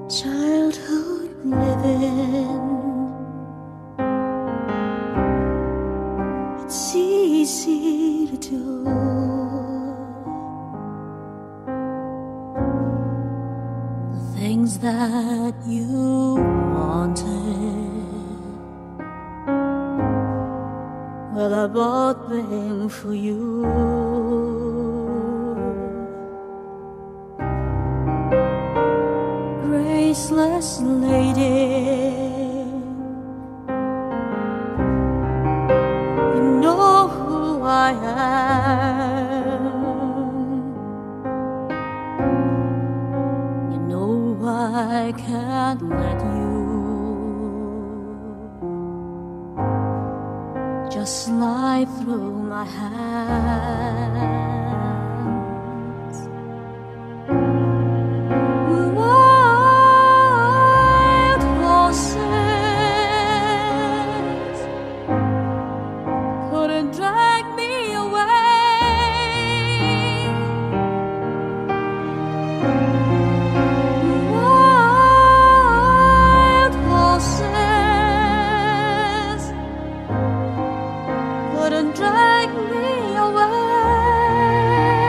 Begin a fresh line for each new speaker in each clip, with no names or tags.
Childhood living, it's easy to do. The things that you wanted, well, I bought them for you. Graceless lady, you know who I am. You know I can't let you just slide through my hands. Drag me away. Wild horses couldn't drag me away.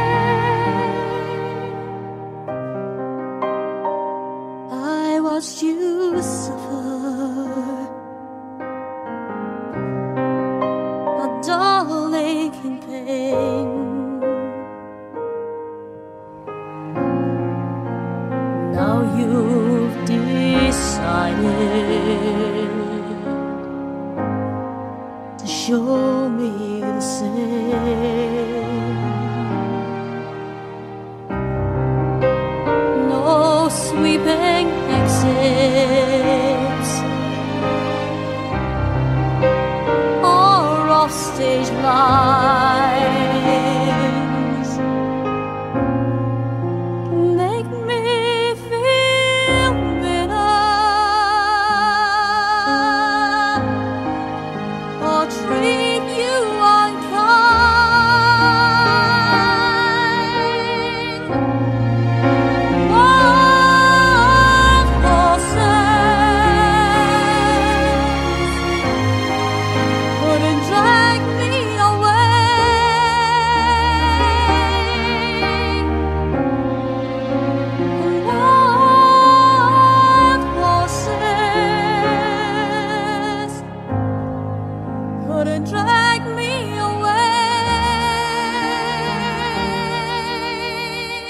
I watched you suffer, dull aching pain. Now you've decided to show me the same. No sweeping exits, stage lines make me feel bitter, or treat you unkind. Wild horses couldn't drag me drag me away.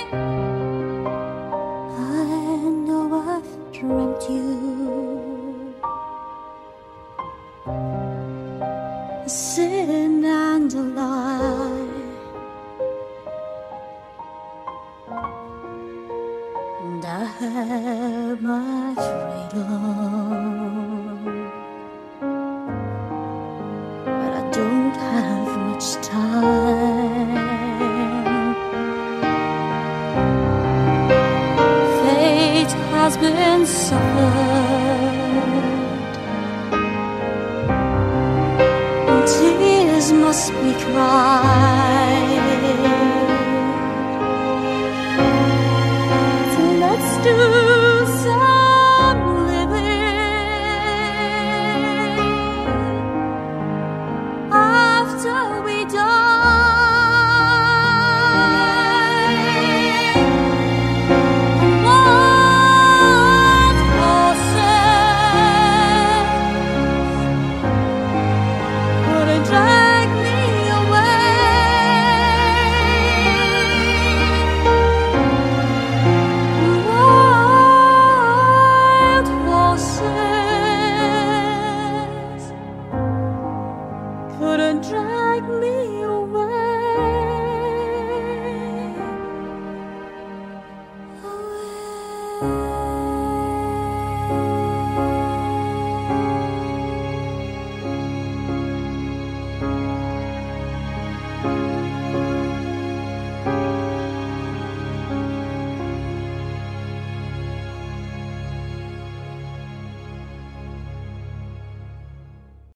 I know I've dreamt you a sin and a lie, and I have my freedom, but I don't have much time. Fate has been suffered,